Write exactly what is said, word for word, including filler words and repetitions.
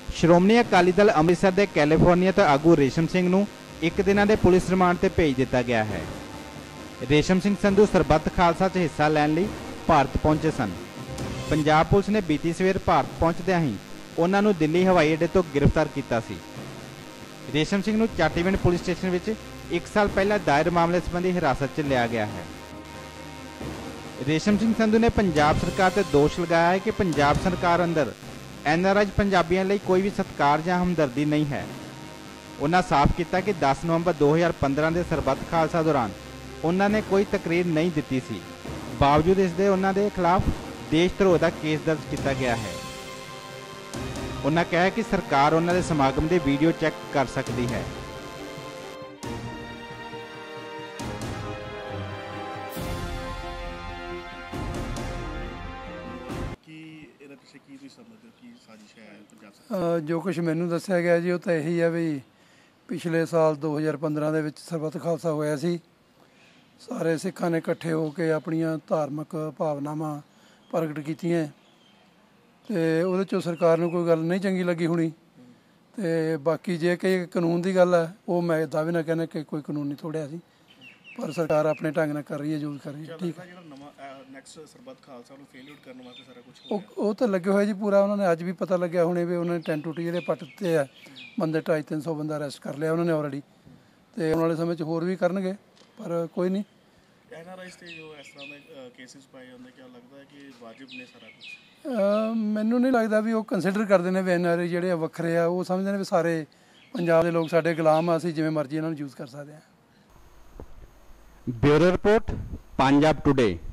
ਸ਼੍ਰੋਮਣੀ ਅਕਾਲੀ ਦਲ ਅੰਮ੍ਰਿਤਸਰ ਦੇ ਕੈਲੀਫੋਰਨੀਆ ਤੋਂ ਆਗੂ ਰੇਸ਼ਮ ਸਿੰਘ ਨੂੰ ਇੱਕ ਦਿਨਾਂ ਦੇ ਪੁਲਿਸ ਰਿਮਾਂਡ ਤੇ ਭੇਜ ਦਿੱਤਾ ਗਿਆ ਹੈ। ਰੇਸ਼ਮ ਸਿੰਘ ਸੰਧੂ ਸਰਬੱਤ ਖਾਲਸਾ 'ਚ ਹਿੱਸਾ ਲੈਣ ਲਈ ਭਾਰਤ ਪਹੁੰਚੇ ਸਨ। ਪੰਜਾਬ ਪੁਲਿਸ ਨੇ ਬੀਤੀ ਸਵੇਰ ਭਾਰਤ ਪਹੁੰਚਦਿਆਂ ਹੀ ਉਹਨਾਂ ਨੂੰ ਦਿੱਲੀ ਹਵਾਈ ਅੱਡੇ ਤੋਂ ਗ੍ਰਿਫਤਾਰ ਕੀਤਾ ਸੀ। ਰੇਸ਼ਮ ਸਿੰਘ ਨੂੰ ਚਾਟੀਵਿੰਡ ਪੁਲਿਸ ਸਟੇਸ਼ਨ ਵਿੱਚ ਇੱਕ ਸਾਲ ਪਹਿਲਾਂ ਦਾਇਰ ਮਾਮਲੇ ਸੰਬੰਧੀ ਹਿਰਾਸਤ 'ਚ ਲਿਆ ਗਿਆ ਹੈ। ਰੇਸ਼ਮ ਸਿੰਘ ਸੰਧੂ ਨੇ ਪੰਜਾਬ ਸਰਕਾਰ ਤੇ ਦੋਸ਼ ਲਗਾਇਆ ਹੈ ਕਿ ਪੰਜਾਬ ਸਰਕਾਰ ਅੰਦਰ ਐਨ ਆਰ ਆਈ ਪੰਜਾਬੀਆਂ ਲਈ ਕੋਈ ਵੀ ਸਤਿਕਾਰ ਜਾਂ ਹਮਦਰਦੀ ਨਹੀਂ ਹੈ। ਉਹਨਾਂ ਸਾਫ਼ ਕੀਤਾ ਕਿ ਦਸ ਨਵੰਬਰ ਦੋ ਹਜ਼ਾਰ ਪੰਦਰਾਂ ਦੇ ਸਰਬੱਤ ਖਾਲਸਾ ਦੌਰਾਨ ਉਹਨਾਂ ਨੇ ਕੋਈ ਤਕਰੀਰ ਨਹੀਂ ਦਿੱਤੀ ਸੀ। ਬਾਵਜੂਦ ਇਸ ਦੇ ਉਹਨਾਂ ਦੇ ਖਿਲਾਫ ਦੇਸ਼ ਧਰੋਹ ਦਾ ਕੇਸ ਦਰਜ ਕੀਤਾ ਗਿਆ ਹੈ। ਉਹਨਾਂ ਕਿਹਾ ਕਿ ਸਰਕਾਰ ਉਹਨਾਂ ਦੇ ਸਮਾਗਮ ਦੇ ਵੀਡੀਓ ਚੈੱਕ ਕਰ ਸਕਦੀ ਹੈ। जो कुछ मैनू दस्सिया गया जी, वो तो यही है भी पिछले साल दो हज़ार पंद्रह ਦੇ ਵਿੱਚ ਸਰਬੱਤ ਖਾਲਸਾ ਹੋਇਆ ਸੀ। ਸਾਰੇ ਸਿੱਖਾਂ ਨੇ ਇਕੱਠੇ ਹੋ ਕੇ ਆਪਣੀਆਂ ਧਾਰਮਿਕ ਭਾਵਨਾਵਾਂ ਪ੍ਰਗਟ ਕੀਤੀਆਂ ਤੇ ਉਹਦੇ 'ਚੋਂ ਸਰਕਾਰ ਨੂੰ ਕੋਈ ਗੱਲ ਨਹੀਂ ਚੰਗੀ ਲੱਗੀ ਹੋਣੀ। ਤੇ ਬਾਕੀ ਜੇ ਕਿ ਕਾਨੂੰਨ ਦੀ ਗੱਲ ਹੈ, ਉਹ ਮੈਂ ਦਾਅਵੇ ਨਾਲ ਕਹਿੰਦਾ ਕਿ ਕੋਈ ਕਾਨੂੰਨ ਨਹੀਂ ਤੋੜਿਆ ਸੀ, ਪਰ ਸਰਕਾਰ ਆਪਣੇ ਢੰਗ ਨਾਲ ਕਰ ਰਹੀ ਹੈ, ਜੋ ਕਰ ਰਹੀ ਹੈ। ਠੀਕ ਹੈ, ਉਹ ਉਹ ਤਾਂ ਲੱਗੇ ਹੋਏ ਜੀ ਪੂਰਾ। ਉਹਨਾਂ ਨੇ ਅੱਜ ਵੀ ਪਤਾ ਲੱਗਿਆ ਹੁਣੇ ਵੀ ਉਹਨਾਂ ਨੇ ਟੈਂਟ ਟੂਟੀ ਜਿਹੜੇ ਪੱਟ ਦਿੱਤੇ ਆ, ਬੰਦੇ ਢਾਈ ਤਿੰਨ ਸੌ ਬੰਦਾ ਅਰੈਸਟ ਕਰ ਲਿਆ ਉਹਨਾਂ ਨੇ ਆਲਰੇਡੀ, ਤੇ ਆਉਣ ਵਾਲੇ ਸਮੇਂ 'ਚ ਹੋਰ ਵੀ ਕਰਨਗੇ, ਪਰ ਕੋਈ ਨਹੀਂ। ਮੈਨੂੰ ਨਹੀਂ ਲੱਗਦਾ ਵੀ ਉਹ ਕੰਸੀਡਰ ਕਰਦੇ ਨੇ ਵੀ ਐਨ ਆਰ ਆਈ ਜਿਹੜੇ ਵੱਖਰੇ ਆ, ਉਹ ਸਮਝਦੇ ਨੇ ਵੀ ਸਾਰੇ ਪੰਜਾਬ ਦੇ ਲੋਕ ਸਾਡੇ ਗੁਲਾਮ ਆ, ਅਸੀਂ ਜਿਵੇਂ ਮਰਜ਼ੀ ਇਹਨਾਂ ਨੂੰ ਯੂਜ਼ ਕਰ ਸਕਦੇ ਹਾਂ। Bureau report, Punjab today.